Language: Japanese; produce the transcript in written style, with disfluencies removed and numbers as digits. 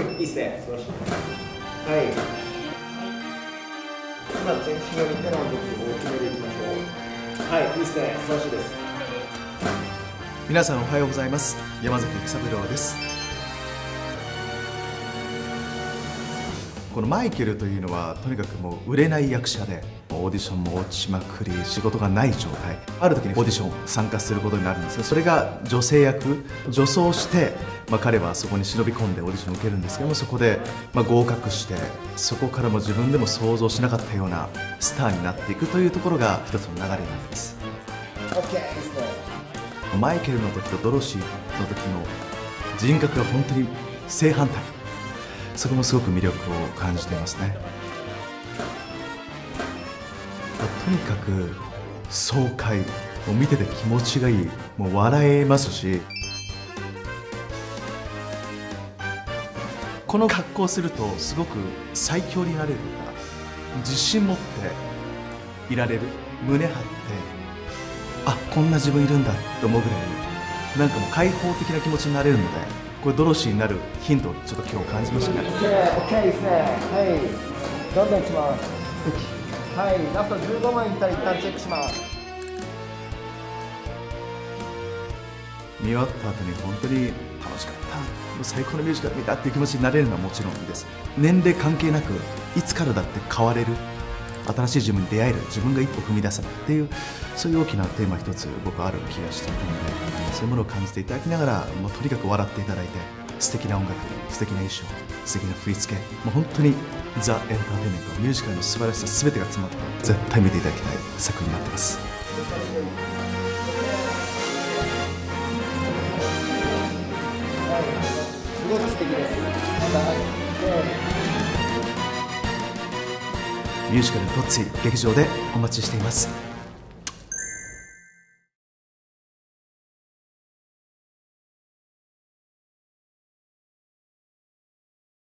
いいっすね。素晴らしい。はい。今、全身を見ての動きを決めていきましょう。はい、いいっすね。素晴らしいです。 皆さんおはようございます。山崎育三郎です。このマイケルというのはとにかくもう売れない役者でオーディションも落ちまくり仕事がない状態、ある時にオーディション参加することになるんですが、それが女性役、女装して、彼はそこに忍び込んでオーディションを受けるんですけども、そこで合格して、そこからも自分でも想像しなかったようなスターになっていくというところが一つの流れになります。 OK ですね。 マイケルの時とドロシーの時の人格が本当に正反対、そこもすごく魅力を感じていますね。とにかく爽快、もう見てて気持ちがいい、もう笑えますし、この格好をするとすごく最強になれるとか、自信持っていられる、胸張って、あ、こんな自分いるんだと思うぐらいなんかもう開放的な気持ちになれるので、これドロシーになるヒントをちょっと今日感じましたね。 OK ですね。はい、どんどんいきます。はい、ラスト15万いったら一旦チェックします。 見終わった後に本当に楽しかった、もう最高のミュージカル見たっていう気持ちになれるのはもちろんです。年齢関係なくいつからだって変われる、新しい自分に出会える、自分が一歩踏み出せるっていう、そういう大きなテーマ一つ僕はある気がしているので、そういうものを感じていただきながら、もうとにかく笑っていただいて、素敵な音楽、素敵な衣装、素敵な振り付け、もう本当にザ・エンターテインメント、ミュージカルの素晴らしさ全てが詰まった絶対見ていただきたい作品になっています。 すごく素敵です。 ミュージカルトッツィ劇場でお待ちしています。